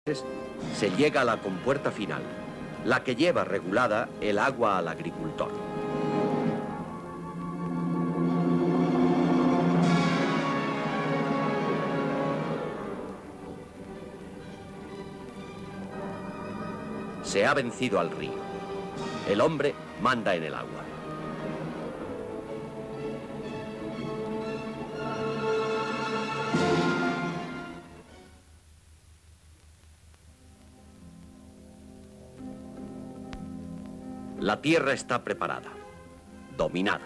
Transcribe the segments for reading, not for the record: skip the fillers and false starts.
se llega a la compuerta final, la que lleva regulada el agua al agricultor. Se ha vencido al río. El hombre manda en el agua. La tierra está preparada, dominada.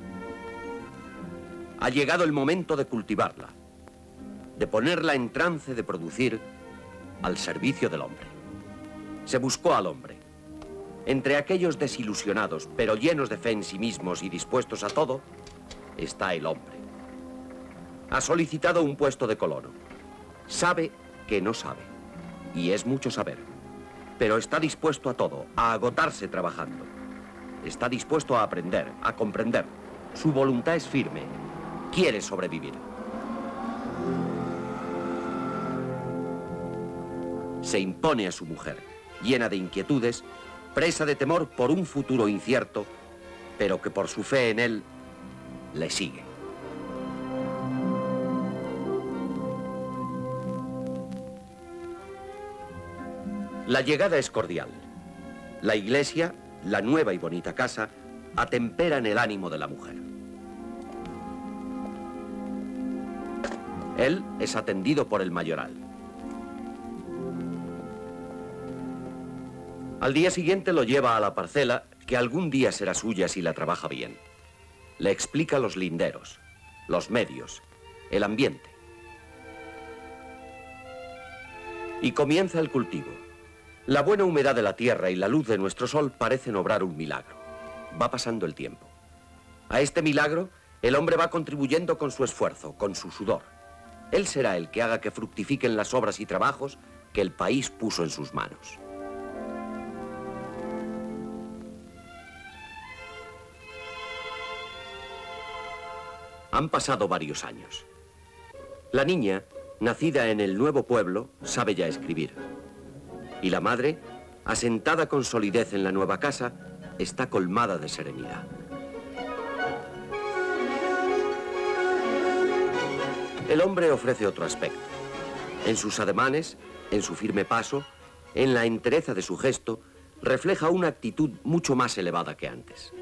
Ha llegado el momento de cultivarla, de ponerla en trance de producir al servicio del hombre. Se buscó al hombre. Entre aquellos desilusionados, pero llenos de fe en sí mismos y dispuestos a todo, está el hombre. Ha solicitado un puesto de colono. Sabe que no sabe, y es mucho saber. Pero está dispuesto a todo, a agotarse trabajando. Está dispuesto a aprender, a comprender. Su voluntad es firme. Quiere sobrevivir. Se impone a su mujer, llena de inquietudes, presa de temor por un futuro incierto, pero que por su fe en él, le sigue. La llegada es cordial. La iglesia, la nueva y bonita casa, atemperan el ánimo de la mujer. Él es atendido por el mayoral. Al día siguiente lo lleva a la parcela, que algún día será suya si la trabaja bien. Le explica los linderos, los medios, el ambiente. Y comienza el cultivo. La buena humedad de la tierra y la luz de nuestro sol parecen obrar un milagro. Va pasando el tiempo. A este milagro, el hombre va contribuyendo con su esfuerzo, con su sudor. Él será el que haga que fructifiquen las obras y trabajos que el país puso en sus manos. Han pasado varios años. La niña, nacida en el nuevo pueblo, sabe ya escribir. Y la madre, asentada con solidez en la nueva casa, está colmada de serenidad. El hombre ofrece otro aspecto. En sus ademanes, en su firme paso, en la entereza de su gesto, refleja una actitud mucho más elevada que antes.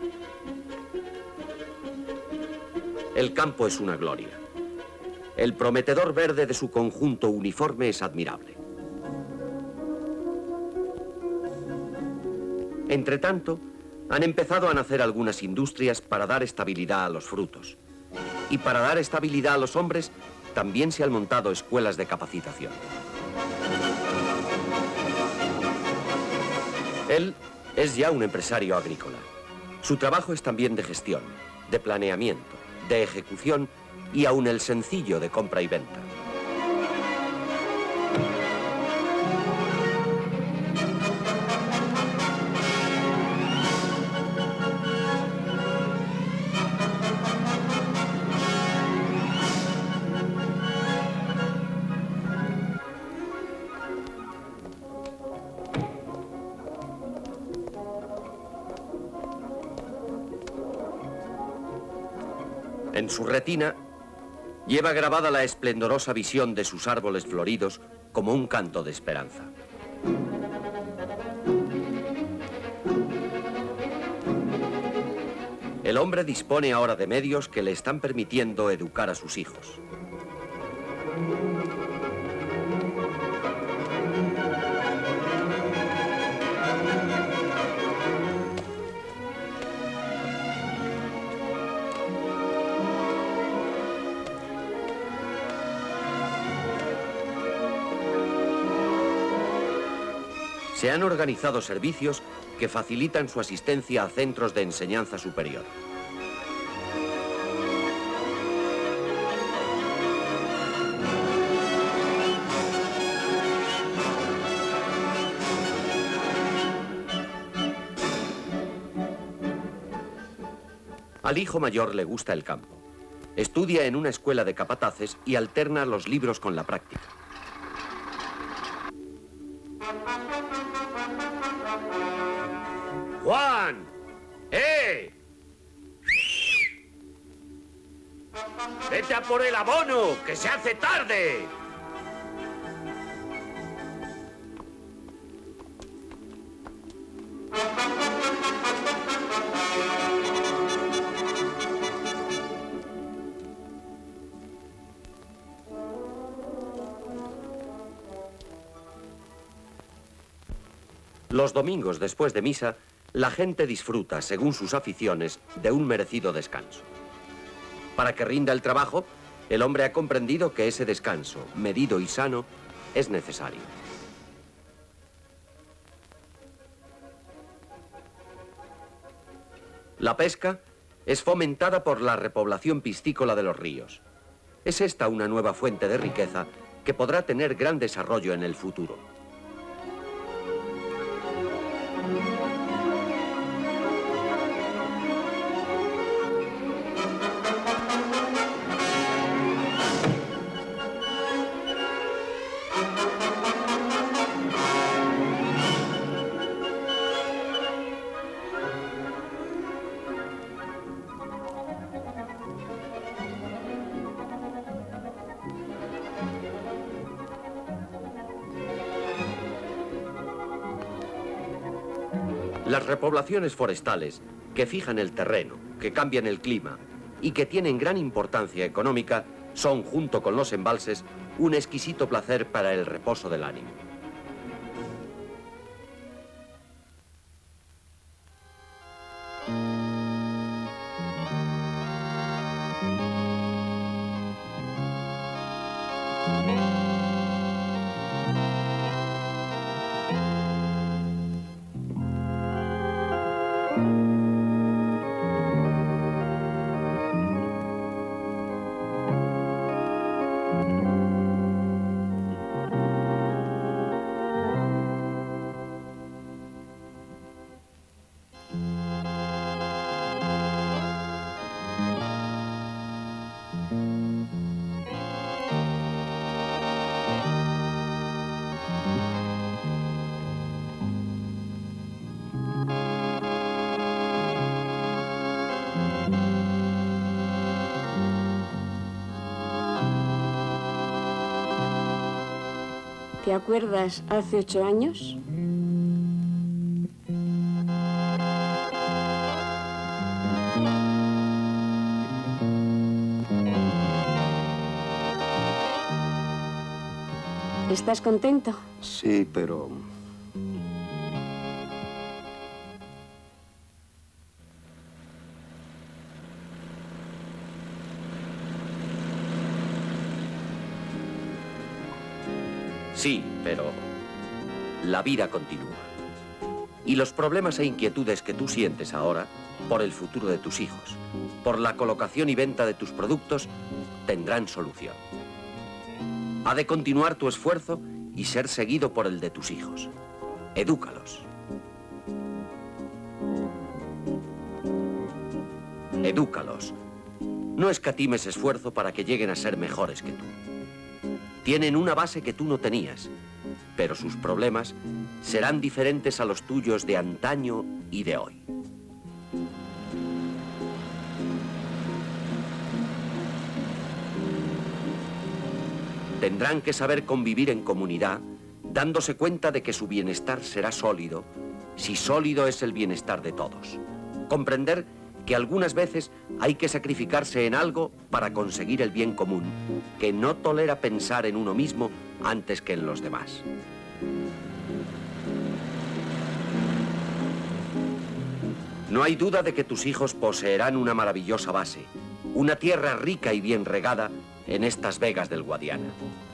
El campo es una gloria. El prometedor verde de su conjunto uniforme es admirable. Entretanto, han empezado a nacer algunas industrias para dar estabilidad a los frutos. Y para dar estabilidad a los hombres, también se han montado escuelas de capacitación. Él es ya un empresario agrícola. Su trabajo es también de gestión, de planeamiento, de ejecución y aún el sencillo de compra y venta. En su retina lleva grabada la esplendorosa visión de sus árboles floridos como un canto de esperanza. El hombre dispone ahora de medios que le están permitiendo educar a sus hijos. Se han organizado servicios que facilitan su asistencia a centros de enseñanza superior. Al hijo mayor le gusta el campo. Estudia en una escuela de capataces y alterna los libros con la práctica. ¡Juan! ¡Eh! ¡Vete a por el abono, que se hace tarde! Los domingos después de misa, la gente disfruta, según sus aficiones, de un merecido descanso. Para que rinda el trabajo, el hombre ha comprendido que ese descanso, medido y sano, es necesario. La pesca es fomentada por la repoblación piscícola de los ríos. Es esta una nueva fuente de riqueza que podrá tener gran desarrollo en el futuro. Las repoblaciones forestales, que fijan el terreno, que cambian el clima y que tienen gran importancia económica, son, junto con los embalses, un exquisito placer para el reposo del ánimo. ¿Te acuerdas hace 8 años? ¿Estás contento? Sí, pero... Sí, pero la vida continúa. Y los problemas e inquietudes que tú sientes ahora, por el futuro de tus hijos, por la colocación y venta de tus productos, tendrán solución. Ha de continuar tu esfuerzo y ser seguido por el de tus hijos. Edúcalos. Edúcalos. No escatimes esfuerzo para que lleguen a ser mejores que tú. Tienen una base que tú no tenías, pero sus problemas serán diferentes a los tuyos de antaño y de hoy. Tendrán que saber convivir en comunidad, dándose cuenta de que su bienestar será sólido, si sólido es el bienestar de todos. Comprender que algunas veces hay que sacrificarse en algo para conseguir el bien común, que no tolera pensar en uno mismo antes que en los demás. No hay duda de que tus hijos poseerán una maravillosa base, una tierra rica y bien regada en estas vegas del Guadiana.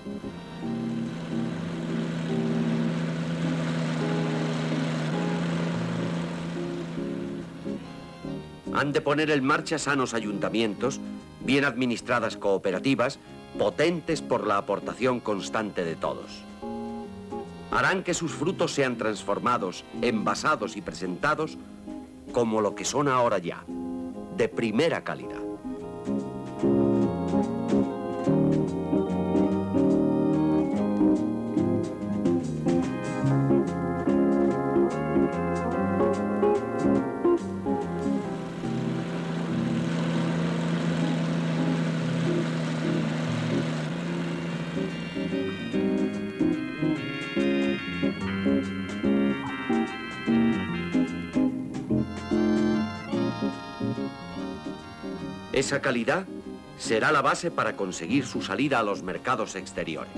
Han de poner en marcha sanos ayuntamientos, bien administradas cooperativas, potentes por la aportación constante de todos. Harán que sus frutos sean transformados, envasados y presentados como lo que son ahora ya, de primera calidad. Esa calidad será la base para conseguir su salida a los mercados exteriores.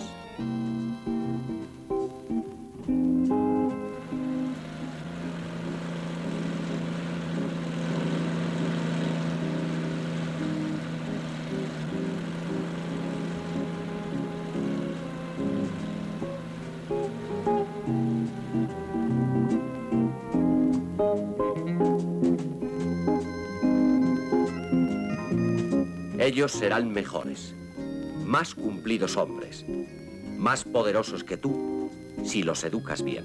Ellos serán mejores, más cumplidos hombres, más poderosos que tú, si los educas bien.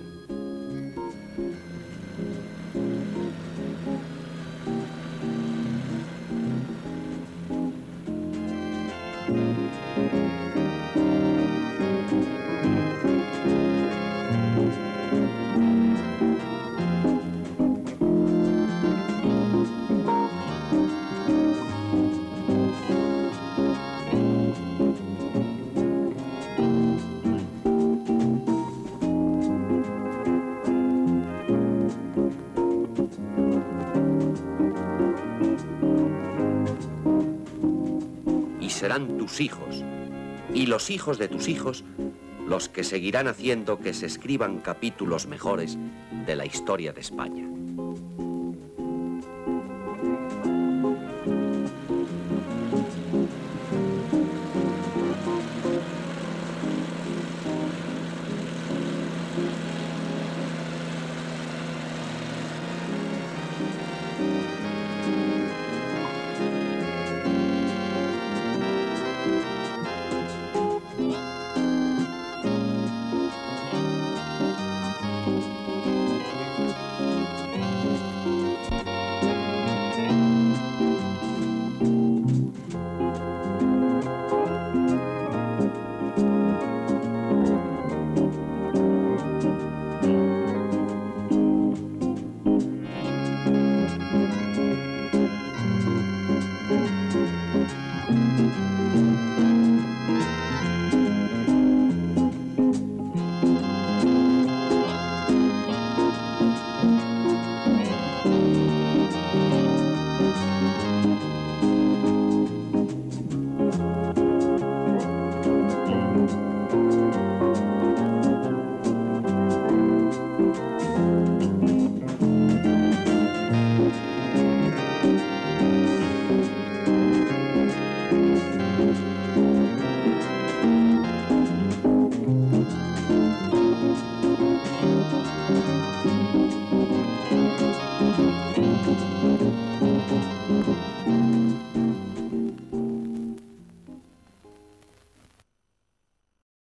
Serán tus hijos y los hijos de tus hijos los que seguirán haciendo que se escriban capítulos mejores de la historia de España.